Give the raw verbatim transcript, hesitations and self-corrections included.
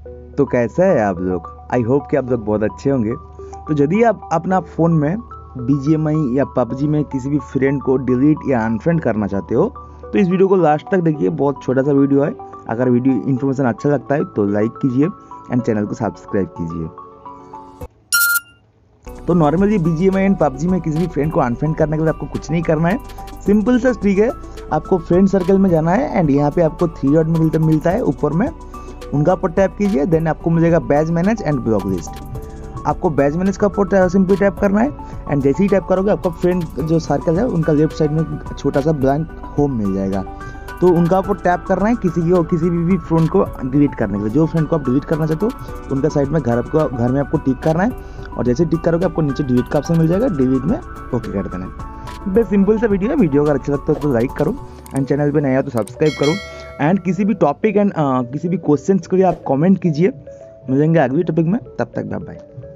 तो कैसा है आप लोग? आई होप कि आप लोग बहुत अच्छे होंगे। तो यदि आप अपना फ़ोन में बी जी एम आई या पबजी में किसी भी फ्रेंड को डिलीट या अनफ्रेंड करना चाहते हो तो इस वीडियो को लास्ट तक देखिए, बहुत छोटा सा वीडियो है। अगर वीडियो इन्फॉर्मेशन अच्छा लगता है तो लाइक कीजिए एंड चैनल को सब्सक्राइब कीजिए। तो normally B G M I and PUBG में किसी भी फ्रेंड को अनफ्रेंड करने के लिए आपको कुछ नहीं करना है, सिंपल सा ट्रिक है। आपको फ्रेंड सर्कल में जाना है एंड यहाँ पे आपको थ्री डॉट मिलता मिलता है ऊपर में, उनका ऊपर टैप कीजिए। देन आपको मिलेगा badge manage and block list. आपको बैज मैनेज का ऊपर सिंपली टैप करना है एंड जैसे ही टैप करोगे आपका फ्रेंड जो सर्कल है उनका लेफ्ट साइड में छोटा सा ब्लैंक होम मिल जाएगा। तो उनका ऊपर टैप करना है किसी की किसी भी, भी फ्रेंड को डिलीट करने के लिए। जो फ्रेंड को आप डिलीट करना चाहते हो उनका साइड में घर आपको घर में आपको टिक करना है और जैसे टिक करोगे आपको नीचे डिलीट का ऑप्शन मिल जाएगा। डिलीट में ओके कर देना है। बस सिंपल सा वीडियो है। वीडियो अगर अच्छा लगता है तो लाइक करो एंड चैनल पे नया हो तो सब्सक्राइब करो एंड किसी भी टॉपिक एंड किसी भी क्वेश्चंस के लिए आप कमेंट कीजिए। मिलेंगे अगली टॉपिक में, तब तक बाय बाय।